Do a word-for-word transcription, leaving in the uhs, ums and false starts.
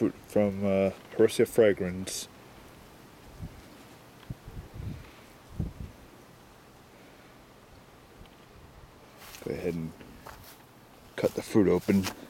fruit from uh, Harrisia fragrans. Go ahead and cut the fruit open.